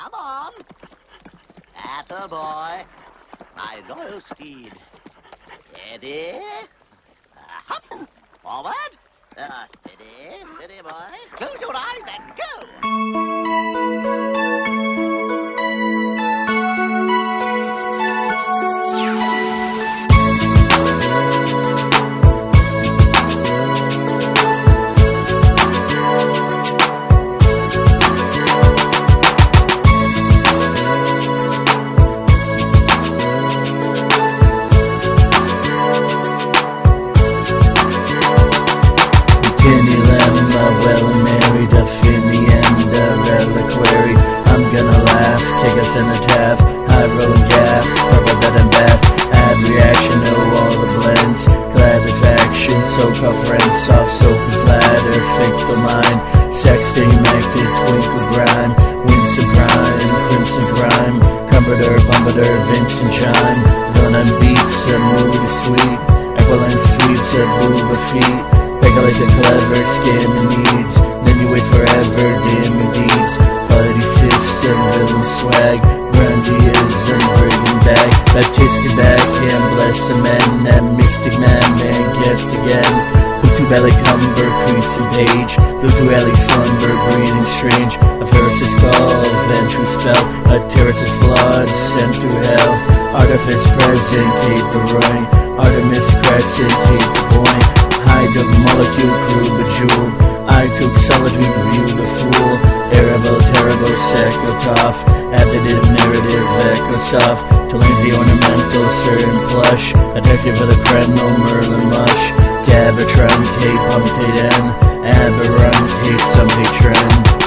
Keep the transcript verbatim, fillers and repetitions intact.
Come on. Atta boy. My royal steed. Steady. Uh, hop. Forward. Uh, steady, steady boy. Close your eyes and go. Well married up in the end of reliquary. I'm gonna laugh, take a cenotaph, high rolling gaff, cover bed and bath, add reaction to all the blends, clarification, so-called friends, soft soap and flatter, fictal mind, sex demected, twinkle grind, winsome grind, crimson crime, comforter, bumpeter, Vincent chime, villain beats, a moody sweet, equivalent sweeps, a booba feet. Regulate the clever skin and needs. Then you wait forever, dim deeds. Buddy system, villain swag. Grundyism, brigand bag. Baptistic backhand, bless a man. That mystic man, man guessed again. Hutu belly cumber, creasing page. Lutu alley slumber, breathing strange. A Pharisee's call, ventral spell. A terrace is flawed, sent through hell. Artifice present, Cape Baroin. Artemis crescent, Cape Point. Hide of molecule crew bejeweled. I took solitude view the fool. Terrible, terrible, secotoph. Additive narrative, echo soft. Talansy ornamental, certain plush. Attention for the Kremlin, Merlin mush. Gabatron, K punctate N. Aberrant, K some trend.